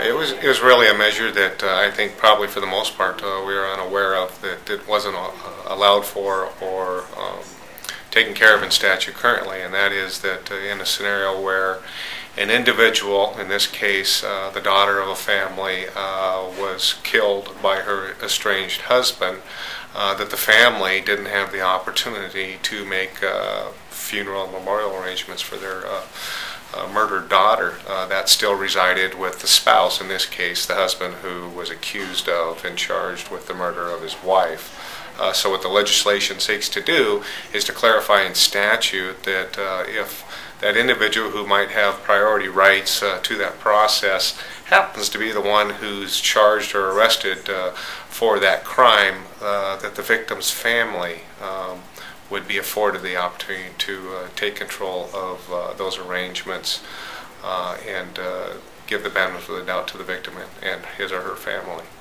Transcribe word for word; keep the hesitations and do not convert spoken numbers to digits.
it was it was really a measure that uh, I think probably for the most part uh, we were unaware of, that it wasn't uh, allowed for or um, taken care of in statute currently, and that is that uh, in a scenario where an individual, in this case uh, the daughter of a family, uh, was killed by her estranged husband, uh, that the family didn't have the opportunity to make uh, funeral and memorial arrangements for their uh, Uh, murdered daughter. Uh, that still resided with the spouse, in this case the husband, who was accused of and charged with the murder of his wife. Uh, so what the legislation seeks to do is to clarify in statute that uh, if that individual who might have priority rights uh, to that process happens to be the one who's charged or arrested uh, for that crime, uh, that the victim's family um, would be afforded the opportunity to uh, take control of uh, those arrangements uh, and uh, give the benefit of the doubt to the victim and, and his or her family.